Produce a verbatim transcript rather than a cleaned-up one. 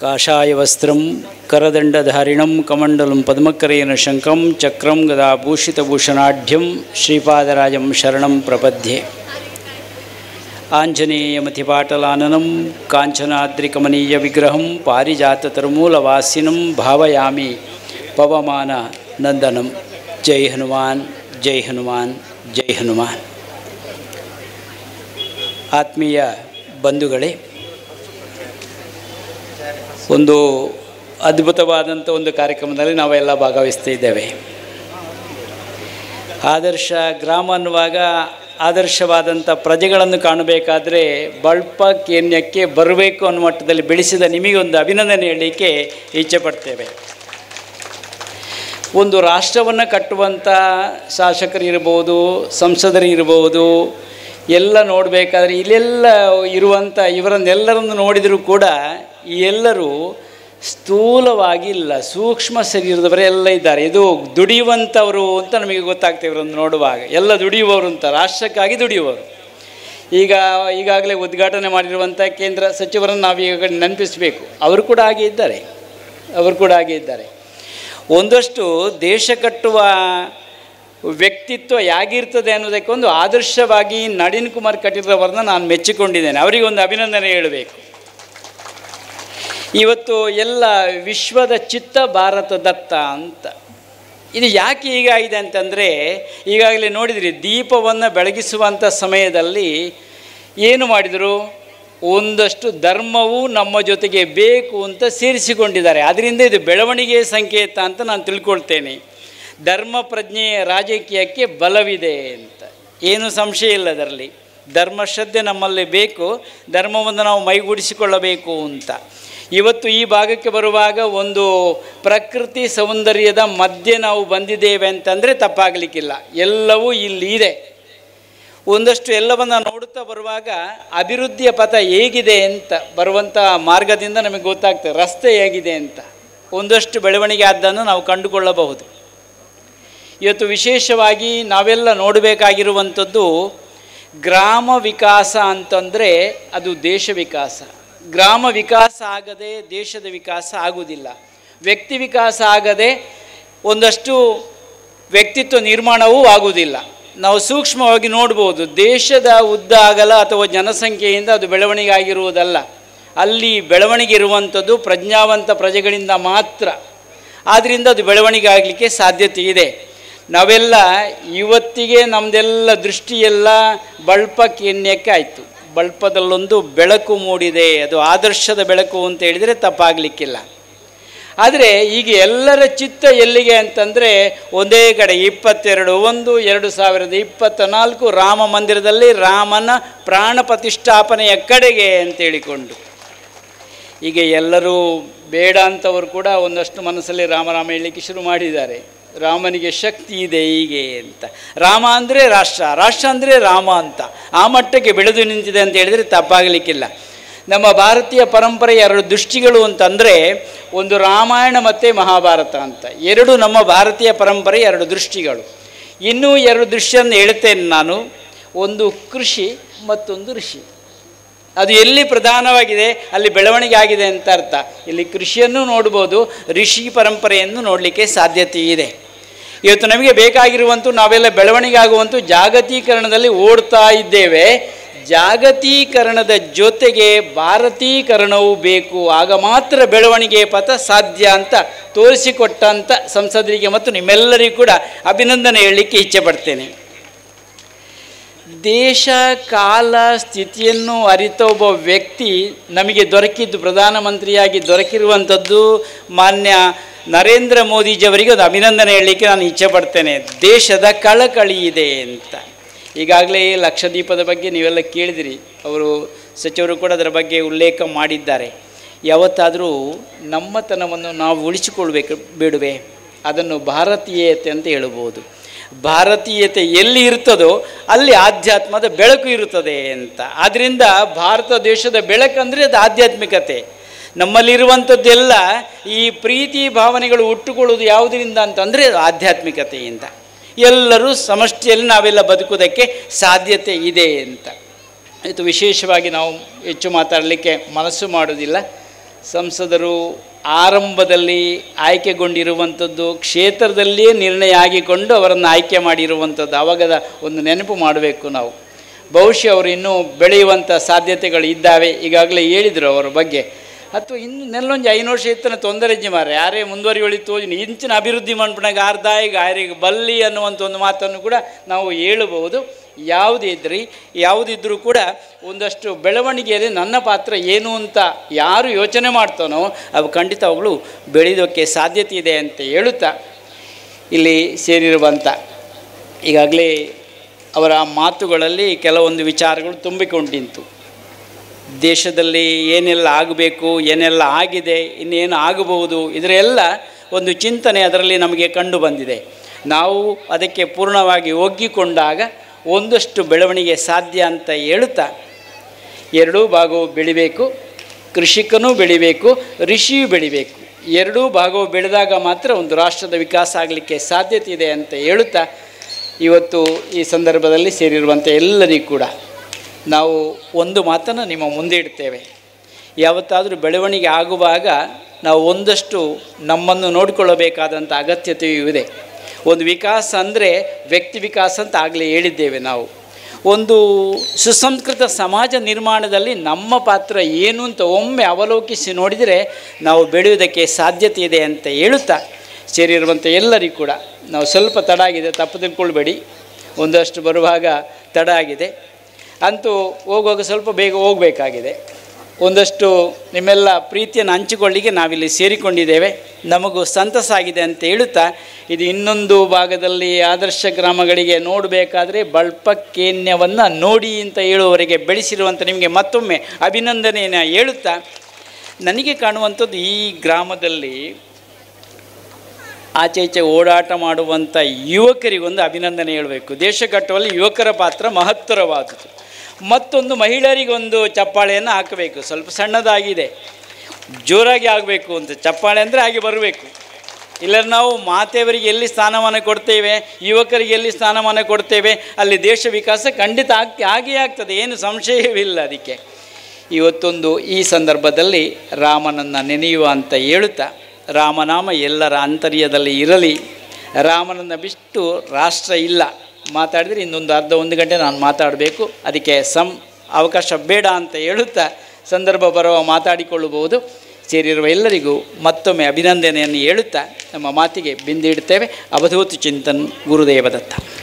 ಕಾಷಾಯವಸ್ತ್ರಂ ಕರದಂಡಧಾರಿಣಂ ಕಮಂಡಲಂ ಪದ್ಮಕರೇನ ಶಂಖಂ ಚಕ್ರಂ ಗದಾಭೂಷಿತಭೂಷಣಾಢ್ಯಂ ಶ್ರೀಪಾದರಾಜಂ ಶರಣಂ ಪ್ರಪದ್ಯೆ. ಆಂಜನೇಯಮತಿಪಾಟಲಾನನಂ ಕಾಂಚನಾದ್ರಿಕಮನೀಯ ವಿಗ್ರಹಂ ಪಾರಿಜಾತತರುಮೂಲವಾಸಿನಂ ಭಾವಯಾಮಿ ಪವಮಾನ ನಂದನಂ. ಜೈ ಹನುಮಾನ್, ಜೈ ಹನುಮಾನ್, ಜೈ ಹನುಮಾನ್. ಆತ್ಮೀಯ ಬಂಧುಗಳೇ, ಒಂದು ಅದ್ಭುತವಾದಂಥ ಒಂದು ಕಾರ್ಯಕ್ರಮದಲ್ಲಿ ನಾವೆಲ್ಲ ಭಾಗವಹಿಸ್ತಾ ಇದ್ದೇವೆ. ಆದರ್ಶ ಗ್ರಾಮ ಅನ್ನುವಾಗ ಆದರ್ಶವಾದಂಥ ಪ್ರಜೆಗಳನ್ನು ಕಾಣಬೇಕಾದರೆ ಬಳ್ಪ ಕೇನ್ಯಕ್ಕೆ ಬರಬೇಕು ಅನ್ನೋ ಮಟ್ಟದಲ್ಲಿ ಬೆಳೆಸಿದ ನಿಮಗೊಂದು ಅಭಿನಂದನೆ ಹೇಳಲಿಕ್ಕೆ ಇಚ್ಛೆ ಪಡ್ತೇವೆ. ಒಂದು ರಾಷ್ಟ್ರವನ್ನು ಕಟ್ಟುವಂಥ ಶಾಸಕರು ಇರ್ಬೋದು, ಸಂಸದರು ಇರ್ಬೋದು, ಎಲ್ಲ ನೋಡಬೇಕಾದ್ರೆ ಇಲ್ಲೆಲ್ಲ ಇರುವಂಥ ಇವರನ್ನೆಲ್ಲರನ್ನು ನೋಡಿದರೂ ಕೂಡ ಎಲ್ಲರೂ ಸ್ಥೂಲವಾಗಿಲ್ಲ, ಸೂಕ್ಷ್ಮ ಶರೀರದವರೆಲ್ಲ ಇದ್ದಾರೆ. ಇದು ದುಡಿಯುವಂಥವರು ಅಂತ ನಮಗೆ ಗೊತ್ತಾಗ್ತದೆ ಇವರನ್ನು ನೋಡುವಾಗ. ಎಲ್ಲ ದುಡಿಯುವವರು ಅಂತ, ರಾಷ್ಟ್ರಕ್ಕಾಗಿ ದುಡಿಯುವವರು. ಈಗ ಈಗಾಗಲೇ ಉದ್ಘಾಟನೆ ಮಾಡಿರುವಂಥ ಕೇಂದ್ರ ಸಚಿವರನ್ನು ನಾವು ಈಗ ನೆನಪಿಸಬೇಕು. ಅವರು ಕೂಡ ಹಾಗೆ ಇದ್ದಾರೆ, ಅವರು ಕೂಡ ಹಾಗೆ ಇದ್ದಾರೆ. ಒಂದಷ್ಟು ದೇಶ ಕಟ್ಟುವ ವ್ಯಕ್ತಿತ್ವ ಹೇಗಿರ್ತದೆ ಅನ್ನೋದಕ್ಕೊಂದು ಆದರ್ಶವಾಗಿ ನಳಿನ್ ಕುಮಾರ್ ಕಟೀಲ್ರವ್ರನ್ನ ನಾನು ಮೆಚ್ಚಿಕೊಂಡಿದ್ದೇನೆ. ಅವರಿಗೆ ಒಂದು ಅಭಿನಂದನೆ ಹೇಳಬೇಕು. ಇವತ್ತು ಎಲ್ಲ ವಿಶ್ವದ ಚಿತ್ತ ಭಾರತದತ್ತ ಅಂತ. ಇದು ಯಾಕೆ ಹೀಗಾಗಿದೆ ಅಂತಂದರೆ, ಈಗಾಗಲೇ ನೋಡಿದ್ರಿ, ದೀಪವನ್ನು ಬೆಳಗಿಸುವಂಥ ಸಮಯದಲ್ಲಿ ಏನು ಮಾಡಿದರು, ಒಂದಷ್ಟು ಧರ್ಮವು ನಮ್ಮ ಜೊತೆಗೆ ಬೇಕು ಅಂತ ಸೇರಿಸಿಕೊಂಡಿದ್ದಾರೆ. ಅದರಿಂದ ಇದು ಬೆಳವಣಿಗೆಯ ಸಂಕೇತ ಅಂತ ನಾನು ತಿಳ್ಕೊಳ್ತೇನೆ. ಧರ್ಮ ಪ್ರಜ್ಞೆ ರಾಜಕೀಯಕ್ಕೆ ಬಲವಿದೆ ಅಂತ ಏನು ಸಂಶಯ ಇಲ್ಲ. ಅದರಲ್ಲಿ ಧರ್ಮಶ್ರದ್ಧೆ ನಮ್ಮಲ್ಲಿ ಬೇಕು, ಧರ್ಮವನ್ನು ನಾವು ಮೈಗೂಡಿಸಿಕೊಳ್ಳಬೇಕು ಅಂತ. ಇವತ್ತು ಈ ಭಾಗಕ್ಕೆ ಬರುವಾಗ ಒಂದು ಪ್ರಕೃತಿ ಸೌಂದರ್ಯದ ಮಧ್ಯೆ ನಾವು ಬಂದಿದ್ದೇವೆ ಅಂತಂದರೆ ತಪ್ಪಾಗಲಿಕ್ಕಿಲ್ಲ. ಎಲ್ಲವೂ ಇಲ್ಲಿ ಇದೆ. ಒಂದಷ್ಟು ಎಲ್ಲವನ್ನು ನೋಡುತ್ತಾ ಬರುವಾಗ ಅಭಿವೃದ್ಧಿಯ ಪಥ ಹೇಗಿದೆ ಅಂತ ಬರುವಂಥ ಮಾರ್ಗದಿಂದ ನಮಗೆ ಗೊತ್ತಾಗ್ತದೆ, ರಸ್ತೆ ಹೇಗಿದೆ ಅಂತ. ಒಂದಷ್ಟು ಬೆಳವಣಿಗೆ ಆದ್ದನ್ನು ನಾವು ಕಂಡುಕೊಳ್ಳಬಹುದು. ಇವತ್ತು ವಿಶೇಷವಾಗಿ ನಾವೆಲ್ಲ ನೋಡಬೇಕಾಗಿರುವಂಥದ್ದು ಗ್ರಾಮ ವಿಕಾಸ ಅಂತಂದರೆ ಅದು ದೇಶ ವಿಕಾಸ. ಗ್ರಾಮ ವಿಕಾಸ ಆಗದೆ ದೇಶದ ವಿಕಾಸ ಆಗುವುದಿಲ್ಲ. ವ್ಯಕ್ತಿ ವಿಕಾಸ ಆಗದೆ ಒಂದಷ್ಟು ವ್ಯಕ್ತಿತ್ವ ನಿರ್ಮಾಣವೂ ಆಗುವುದಿಲ್ಲ. ನಾವು ಸೂಕ್ಷ್ಮವಾಗಿ ನೋಡ್ಬೋದು, ದೇಶದ ಉದ್ದ ಅಗಲ ಅಥವಾ ಜನಸಂಖ್ಯೆಯಿಂದ ಅದು ಬೆಳವಣಿಗೆ ಆಗಿರುವುದಲ್ಲ. ಅಲ್ಲಿ ಬೆಳವಣಿಗೆ ಇರುವಂಥದ್ದು ಪ್ರಜ್ಞಾವಂತ ಪ್ರಜೆಗಳಿಂದ ಮಾತ್ರ. ಆದ್ದರಿಂದ ಅದು ಬೆಳವಣಿಗೆ ಆಗಲಿಕ್ಕೆ ಸಾಧ್ಯತೆ ಇದೆ. ನಾವೆಲ್ಲ ಇವತ್ತಿಗೆ ನಮ್ಮದೆಲ್ಲ ದೃಷ್ಟಿಯೆಲ್ಲ ಬಳ್ಪ ಕೇನ್ಯಕ್ಕೆ ಆಯಿತು. ಬಳ್ಪದಲ್ಲೊಂದು ಬೆಳಕು ಮೂಡಿದೆ, ಅದು ಆದರ್ಶದ ಬೆಳಕು ಅಂತ ಹೇಳಿದರೆ ತಪ್ಪಾಗಲಿಕ್ಕಿಲ್ಲ. ಆದರೆ ಈಗ ಎಲ್ಲರ ಚಿತ್ತ ಎಲ್ಲಿಗೆ ಅಂತಂದರೆ ಒಂದೇ ಕಡೆ ಇಪ್ಪತ್ತೆರಡು ಒಂದು ಎರಡು ಸಾವಿರದ ಇಪ್ಪತ್ತ ನಾಲ್ಕು ರಾಮ ಮಂದಿರದಲ್ಲಿ ರಾಮನ ಪ್ರಾಣ ಪ್ರತಿಷ್ಠಾಪನೆಯ ಕಡೆಗೆ ಅಂತೇಳಿಕೊಂಡು ಈಗ ಎಲ್ಲರೂ ಬೇಡ ಅಂತವರು ಕೂಡ ಒಂದಷ್ಟು ಮನಸ್ಸಲ್ಲಿ ರಾಮರಾಮ ಹೇಳಲಿಕ್ಕೆ ಶುರು ಮಾಡಿದ್ದಾರೆ. ರಾಮನಿಗೆ ಶಕ್ತಿ ಇದೆ ಹೀಗೆ ಅಂತ. ರಾಮ ಅಂದರೆ ರಾಷ್ಟ್ರ, ರಾಷ್ಟ್ರ ಅಂದರೆ ರಾಮ ಅಂತ ಆ ಮಟ್ಟಕ್ಕೆ ಬೆಳೆದು ನಿಂತಿದೆ ಅಂತ ಹೇಳಿದರೆ ತಪ್ಪಾಗಲಿಕ್ಕಿಲ್ಲ. ನಮ್ಮ ಭಾರತೀಯ ಪರಂಪರೆಯ ಎರಡು ದೃಷ್ಟಿಗಳು ಅಂತಂದರೆ ಒಂದು ರಾಮಾಯಣ ಮತ್ತು ಮಹಾಭಾರತ ಅಂತ. ಎರಡು ನಮ್ಮ ಭಾರತೀಯ ಪರಂಪರೆಯ ಎರಡು ದೃಷ್ಟಿಗಳು. ಇನ್ನೂ ಎರಡು ದೃಷ್ಟಿಯನ್ನು ಹೇಳ್ತೇನೆ ನಾನು. ಒಂದು ಕೃಷಿ, ಮತ್ತೊಂದು ಋಷಿ. ಅದು ಎಲ್ಲಿ ಪ್ರಧಾನವಾಗಿದೆ ಅಲ್ಲಿ ಬೆಳವಣಿಗೆ ಆಗಿದೆ ಅಂತ ಅರ್ಥ. ಇಲ್ಲಿ ಕೃಷಿಯನ್ನು ನೋಡ್ಬೋದು, ಋಷಿ ಪರಂಪರೆಯನ್ನು ನೋಡಲಿಕ್ಕೆ ಸಾಧ್ಯತೆ ಇದೆ. ಇವತ್ತು ನಮಗೆ ಬೇಕಾಗಿರುವಂಥ ನಾವೆಲ್ಲ ಬೆಳವಣಿಗೆ ಆಗುವಂಥ ಜಾಗತೀಕರಣದಲ್ಲಿ ಓಡ್ತಾ ಇದ್ದೇವೆ. ಜಾಗತೀಕರಣದ ಜೊತೆಗೆ ಭಾರತೀಕರಣವೂ ಬೇಕು, ಆಗ ಮಾತ್ರ ಬೆಳವಣಿಗೆ ಪಥ ಸಾಧ್ಯ ಅಂತ ತೋರಿಸಿಕೊಟ್ಟಂಥ ಸಂಸದರಿಗೆ ಮತ್ತು ನಿಮ್ಮೆಲ್ಲರಿಗೂ ಕೂಡ ಅಭಿನಂದನೆ ಹೇಳಲಿಕ್ಕೆ ಇಚ್ಛೆ ಪಡ್ತೇನೆ. ದೇಶ ಕಾಲ ಸ್ಥಿತಿಯನ್ನು ಅರಿತ ಒಬ್ಬ ವ್ಯಕ್ತಿ ನಮಗೆ ದೊರಕಿದ್ದು, ಪ್ರಧಾನಮಂತ್ರಿಯಾಗಿ ದೊರಕಿರುವಂಥದ್ದು ಮಾನ್ಯ ನರೇಂದ್ರ ಮೋದಿಜಿಯವರಿಗೆ ಒಂದು ಅಭಿನಂದನೆ ಹೇಳಲಿಕ್ಕೆ ನಾನು ಇಚ್ಛೆ ಪಡ್ತೇನೆ. ದೇಶದ ಕಳಕಳಿ ಇದೆ ಅಂತ. ಈಗಾಗಲೇ ಲಕ್ಷದ್ವೀಪದ ಬಗ್ಗೆ ನೀವೆಲ್ಲ ಕೇಳಿದಿರಿ, ಅವರು ಸಚಿವರು ಕೂಡ ಅದರ ಬಗ್ಗೆ ಉಲ್ಲೇಖ ಮಾಡಿದ್ದಾರೆ. ಯಾವತ್ತಾದರೂ ನಮ್ಮತನವನ್ನು ನಾವು ಉಳಿಸಿಕೊಳ್ಬೇಕು ಬೇಡುವೆ? ಅದನ್ನು ಭಾರತೀಯತೆ ಅಂತ ಹೇಳ್ಬೋದು. ಭಾರತೀಯತೆ ಎಲ್ಲಿ ಇರ್ತದೋ ಅಲ್ಲಿ ಆಧ್ಯಾತ್ಮದ ಬೆಳಕು ಇರುತ್ತದೆ ಅಂತ. ಆದ್ದರಿಂದ ಭಾರತ ದೇಶದ ಬೆಳಕಂದರೆ ಅದು ಆಧ್ಯಾತ್ಮಿಕತೆ. ನಮ್ಮಲ್ಲಿರುವಂಥದ್ದೆಲ್ಲ ಈ ಪ್ರೀತಿ ಭಾವನೆಗಳು ಹುಟ್ಟುಕೊಳ್ಳೋದು ಯಾವುದರಿಂದ ಅಂತಂದರೆ ಆಧ್ಯಾತ್ಮಿಕತೆಯಿಂದ. ಎಲ್ಲರೂ ಸಮಷ್ಟಿಯಲ್ಲಿ ನಾವೆಲ್ಲ ಬದುಕುವುದಕ್ಕೆ ಸಾಧ್ಯತೆ ಇದೆ ಅಂತ. ಇದು ವಿಶೇಷವಾಗಿ ನಾವು ಹೆಚ್ಚು ಮಾತಾಡಲಿಕ್ಕೆ ಮನಸ್ಸು ಮಾಡೋದಿಲ್ಲ. ಸಂಸದರು ಆರಂಭದಲ್ಲಿ ಆಯ್ಕೆಗೊಂಡಿರುವಂಥದ್ದು ಕ್ಷೇತ್ರದಲ್ಲಿಯೇ ನಿರ್ಣಯ ಆಗಿಕೊಂಡು ಅವರನ್ನು ಆಯ್ಕೆ ಮಾಡಿರುವಂಥದ್ದು. ಆವಾಗದ ಒಂದು ನೆನಪು ಮಾಡಬೇಕು ನಾವು. ಬಹುಶಃ ಅವರು ಇನ್ನೂ ಬೆಳೆಯುವಂಥ ಸಾಧ್ಯತೆಗಳು ಇದ್ದಾವೆ. ಈಗಾಗಲೇ ಹೇಳಿದರು ಅವರ ಬಗ್ಗೆ. ಅಥವಾ ಇನ್ನು ನೆಲ್ಲೊಂದು ಐದು ವರ್ಷ ಇತ್ತನ ತೊಂದರೆ ಇಜ್ಜಿ ಮಾರ ಯಾರೇ ಮುಂದುವರಿಯುಳಿತು ಇಂಚಿನ ಅಭಿವೃದ್ಧಿ ಮಾಡ್ಬಿಟ್ಟಾಗ ಅರ್ಧ ಈಗ ಯಾರಿಗೆ ಬಲ್ಲಿ ಅನ್ನುವಂಥ ಒಂದು ಮಾತನ್ನು ಕೂಡ ನಾವು ಹೇಳಬಹುದು. ಯಾವುದಿದ್ರಿ ಯಾವುದಿದ್ರೂ ಕೂಡ ಒಂದಷ್ಟು ಬೆಳವಣಿಗೆಯಲ್ಲಿ ನನ್ನ ಪಾತ್ರ ಏನು ಅಂತ ಯಾರು ಯೋಚನೆ ಮಾಡ್ತಾನೋ ಅವು ಖಂಡಿತವಾಗಲೂ ಬೆಳೆಯೋಕ್ಕೆ ಸಾಧ್ಯತೆ ಇದೆ ಅಂತ ಹೇಳುತ್ತಾ ಇಲ್ಲಿ ಸೇರಿರುವಂಥ ಈಗಾಗಲೇ ಅವರ ಮಾತುಗಳಲ್ಲಿ ಕೆಲವೊಂದು ವಿಚಾರಗಳು ತುಂಬಿಕೊಂಡಿಂತು. ದೇಶದಲ್ಲಿ ಏನೆಲ್ಲ ಆಗಬೇಕು, ಏನೆಲ್ಲ ಆಗಿದೆ, ಇನ್ನೇನು ಆಗಬಹುದು, ಇದರೆಲ್ಲ ಒಂದು ಚಿಂತನೆ ಅದರಲ್ಲಿ ನಮಗೆ ಕಂಡು ಬಂದಿದೆ. ನಾವು ಅದಕ್ಕೆ ಪೂರ್ಣವಾಗಿ ಒಗ್ಗಿಕೊಂಡಾಗ ಒಂದಷ್ಟು ಬೆಳವಣಿಗೆ ಸಾಧ್ಯ ಅಂತ ಹೇಳುತ್ತಾ ಎರಡೂ ಭಾಗವು ಬೆಳಿಬೇಕು, ಕೃಷಿಕನೂ ಬೆಳಿಬೇಕು, ಋಷಿಯೂ ಬೆಳಿಬೇಕು. ಎರಡೂ ಭಾಗವು ಬೆಳೆದಾಗ ಮಾತ್ರ ಒಂದು ರಾಷ್ಟ್ರದ ವಿಕಾಸ ಆಗಲಿಕ್ಕೆ ಸಾಧ್ಯತೆ ಇದೆ ಅಂತ ಹೇಳುತ್ತಾ ಇವತ್ತು ಈ ಸಂದರ್ಭದಲ್ಲಿ ಸೇರಿರುವಂಥ ಎಲ್ಲರಿಗೂ ಕೂಡ ನಾವು ಒಂದು ಮಾತನ್ನು ನಿಮ್ಮ ಮುಂದೆ ಇಡ್ತೇವೆ. ಯಾವತ್ತಾದರೂ ಬೆಳವಣಿಗೆ ಆಗುವಾಗ ನಾವು ಒಂದಷ್ಟು ನಮ್ಮನ್ನು ನೋಡಿಕೊಳ್ಳಬೇಕಾದಂಥ ಅಗತ್ಯತೆಯೂ ಇದೆ. ಒಂದು ವಿಕಾಸ ಅಂದರೆ ವ್ಯಕ್ತಿ ವಿಕಾಸ ಅಂತ ಆಗಲೇ ಹೇಳಿದ್ದೇವೆ ನಾವು. ಒಂದು ಸುಸಂಸ್ಕೃತ ಸಮಾಜ ನಿರ್ಮಾಣದಲ್ಲಿ ನಮ್ಮ ಪಾತ್ರ ಏನು ಅಂತ ಒಮ್ಮೆ ಅವಲೋಕಿಸಿ ನೋಡಿದರೆ ನಾವು ಬೆಳೆಯುವುದಕ್ಕೆ ಸಾಧ್ಯತೆ ಇದೆ ಅಂತ ಹೇಳುತ್ತಾ ಸೇರಿರುವಂಥ ಎಲ್ಲರಿಗೂ ಕೂಡ ನಾವು ಸ್ವಲ್ಪ ತಡ ಆಗಿದೆ, ತಪ್ಪು ತಿಳ್ಕೊಳ್ಬೇಡಿ. ಒಂದಷ್ಟು ಬರುವಾಗ ತಡ ಆಗಿದೆ, ಅಂತೂ ಹೋಗುವಾಗ ಸ್ವಲ್ಪ ಬೇಗ ಹೋಗಬೇಕಾಗಿದೆ. ಒಂದಷ್ಟು ನಿಮ್ಮೆಲ್ಲ ಪ್ರೀತಿಯನ್ನು ಹಂಚಿಕೊಳ್ಳಿಕ್ಕೆ ನಾವಿಲ್ಲಿ ಸೇರಿಕೊಂಡಿದ್ದೇವೆ. ನಮಗೂ ಸಂತಸ ಆಗಿದೆ ಅಂತ ಹೇಳುತ್ತಾ ಇದು ಇನ್ನೊಂದು ಭಾಗದಲ್ಲಿ ಆದರ್ಶ ಗ್ರಾಮಗಳಿಗೆ ನೋಡಬೇಕಾದ್ರೆ ಬಳ್ಪ ಕೇನ್ಯವನ್ನು ನೋಡಿ ಅಂತ ಹೇಳುವವರೆಗೆ ಬೆಳೆಸಿರುವಂಥ ನಿಮಗೆ ಮತ್ತೊಮ್ಮೆ ಅಭಿನಂದನೆಯನ್ನು ಹೇಳುತ್ತಾ ನನಗೆ ಕಾಣುವಂಥದ್ದು ಈ ಗ್ರಾಮದಲ್ಲಿ ಆಚೆ ಈಚೆ ಓಡಾಟ ಮಾಡುವಂಥ ಯುವಕರಿಗೊಂದು ಅಭಿನಂದನೆ ಹೇಳಬೇಕು. ದೇಶ ಕಟ್ಟುವಲ್ಲಿ ಯುವಕರ ಪಾತ್ರ ಮಹತ್ತರವಾದುದು. ಮತ್ತೊಂದು ಮಹಿಳೆಯರಿಗೊಂದು ಚಪ್ಪಾಳೆಯನ್ನು ಹಾಕಬೇಕು. ಸ್ವಲ್ಪ ಸಣ್ಣದಾಗಿದೆ, ಜೋರಾಗಿ ಆಗಬೇಕು ಅಂತ ಚಪ್ಪಾಳೆ ಅಂದರೆ ಹಾಗೆ ಬರಬೇಕು. ಇಲ್ಲ ನಾವು ಮಾತೆಯವರಿಗೆ ಎಲ್ಲಿ ಸ್ಥಾನಮಾನ ಕೊಡ್ತೇವೆ, ಯುವಕರಿಗೆ ಎಲ್ಲಿ ಸ್ಥಾನಮಾನ ಕೊಡ್ತೇವೆ, ಅಲ್ಲಿ ದೇಶ ವಿಕಾಸ ಖಂಡಿತ ಆಗ್ತಿ ಹಾಗೇ ಆಗ್ತದೆ, ಏನು ಸಂಶಯವಿಲ್ಲ. ಅದಕ್ಕೆ ಇವತ್ತೊಂದು ಈ ಸಂದರ್ಭದಲ್ಲಿ ರಾಮನನ್ನು ನೆನೆಯುವ ಅಂತ ಹೇಳುತ್ತಾ ರಾಮನಾಮ ಎಲ್ಲರ ಆಂತರ್ಯದಲ್ಲಿ ಇರಲಿ. ರಾಮನನ್ನು ಬಿಟ್ಟು ರಾಷ್ಟ್ರ ಇಲ್ಲ. ಮಾತಾಡಿದರೆ ಇನ್ನೊಂದು ಅರ್ಧ ಒಂದು ಗಂಟೆ ನಾನು ಮಾತಾಡಬೇಕು, ಅದಕ್ಕೆ ಸಂ ಅವಕಾಶ ಬೇಡ ಅಂತ ಹೇಳುತ್ತಾ ಸಂದರ್ಭ ಬರುವ ಮಾತಾಡಿಕೊಳ್ಳಬಹುದು. ಸೇರಿರುವ ಎಲ್ಲರಿಗೂ ಮತ್ತೊಮ್ಮೆ ಅಭಿನಂದನೆಯನ್ನು ಹೇಳುತ್ತಾ ನಮ್ಮ ಮಾತಿಗೆ ಬಿಂದಿಡ್ತೇವೆ. ಅವಧೂತ ಚಿಂತನ್ ಗುರುದೇವದತ್ತ.